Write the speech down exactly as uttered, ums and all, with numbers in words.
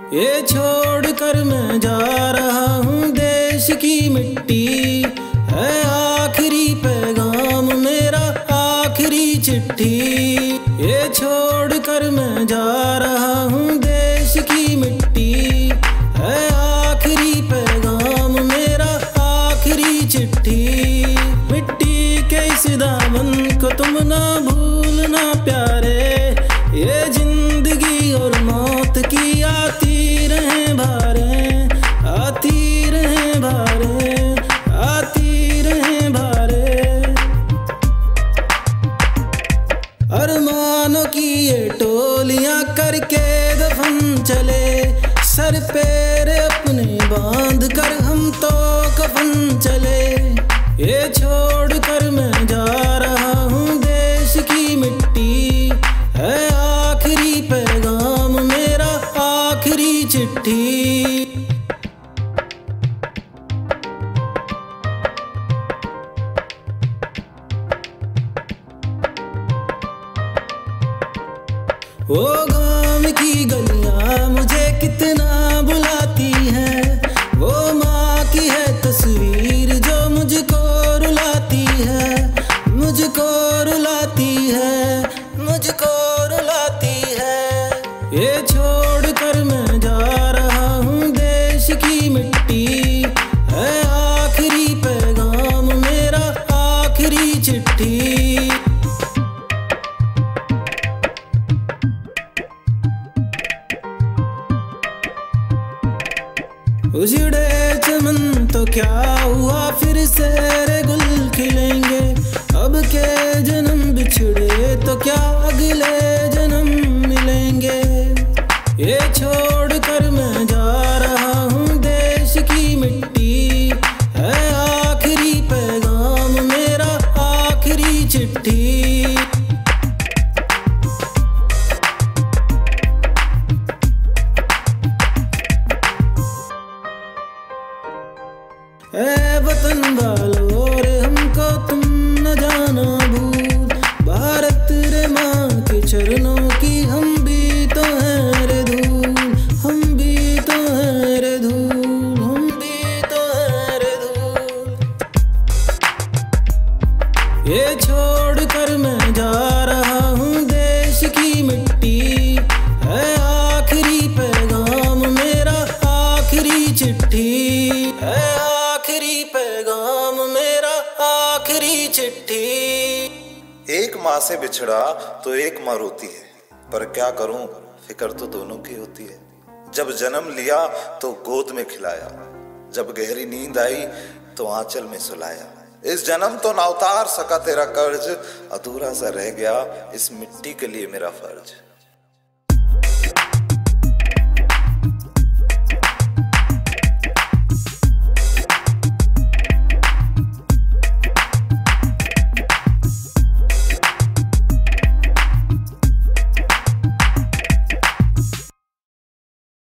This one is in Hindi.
ये छोड़ कर मैं जा रहा हूँ देश की मिट्टी, है आखिरी पैगाम मेरा, आखिरी चिट्ठी। ये छोड़ कर मैं जा रहा हूँ देश की मिट्टी, है आखिरी पैगाम मेरा, आखिरी चिट्ठी। मिट्टी के इस दामन को तुम ना भूलना प्यारे, ये जिंदगी और मौत की आती रहे भारे, आती रहे भारे, आती रहे भारे। अरमानों की ये टोलियां करके दफन चले, सर पैर अपने बांध कर हम तो कफन चले। ये छोड़ कर मैं जा रहा हूँ देश की मिट्टी, है आखिरी पैगाम मेरा, आखिरी चिट्ठी। वो गाँव की गलियां मुझे कितना बुलाती हैं, वो माँ की है तस्वीर जो मुझको रुलाती है, मुझको रुलाती है, मुझको रुलाती है। ये छोड़ कर मैं जा रहा हूँ देश की मिट्टी, है आखिरी पैगाम मेरा, आखिरी चिट्ठी। उजड़े चमन तो क्या हुआ, फिर से रे गुल खिलेंगे। अब के जन्म बिछड़े तो क्या अगले जन्म मिलेंगे। ये छोड़ कर मैं जा रहा हूँ देश की मिट्टी, है आखिरी पैगाम मेरा, आखिरी चिट्ठी। ऐ वतन वालों रे हमको तुम न जाना भूल, भारत रे माँ के चरणों की हम भी तो हैं रे धूल, हम भी तो हैं रे धूल, हम भी तो हैं रे धूल। ये छोड़ कर मैं जा रहा हूँ देश की मिट्टी, है आखिरी पैगाम मेरा, आखिरी चिट्ठी, है आखिरी पैगाम मेरा, आखिरी चिट्ठी। एक माँ से बिछड़ा तो एक माँ रोती है, पर क्या करूं फिक्र तो दोनों की होती है। जब जन्म लिया तो गोद में खिलाया, जब गहरी नींद आई तो आंचल में सुलाया। इस जन्म तो ना उतार सका तेरा कर्ज, अधूरा सा रह गया इस मिट्टी के लिए मेरा फर्ज।